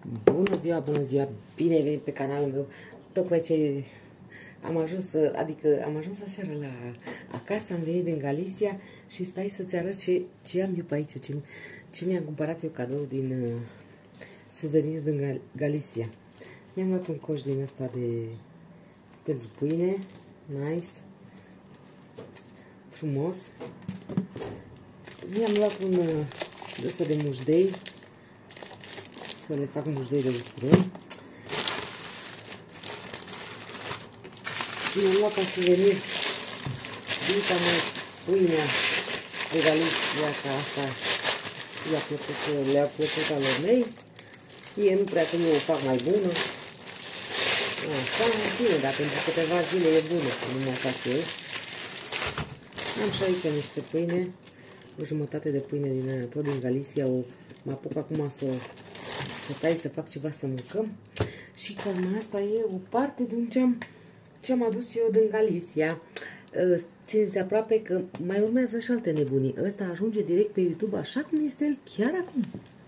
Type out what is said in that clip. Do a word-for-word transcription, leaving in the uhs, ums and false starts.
Bună ziua, bună ziua, bine ai venit pe canalul meu. Tocmai ce am ajuns, adică am ajuns aseară la acasă, am venit din Galicia și stai să-ți arăt ce, ce am eu pe aici, ce, ce mi-am cumpărat eu cadou din uh, suveniri din Gal Galicia. Mi-am luat un coș din ăsta de pentru pâine, nice, frumos. Mi-am luat un uh, ăsta de mușdei, să le fac mușdei de usturoi. Mi-am luat ca suvenir dita mă pâinea de Galicia, ca asta le-a plăcut, le-a plăcut al mei. Mie nu prea că eu o fac mai bună. Așa, bine, dar pentru câteva zile e bună, că nu mă fac eu. Am și aici niște pâine, o jumătate de pâine din aia, tot din Galicia. O, mă apuc acum să o să tai, să fac ceva să mâncăm. Și cam asta e o parte din ce am, ce am adus eu din Galicia. Țineți aproape că mai urmează și alte nebunii. Ăsta ajunge direct pe YouTube așa cum este el chiar acum.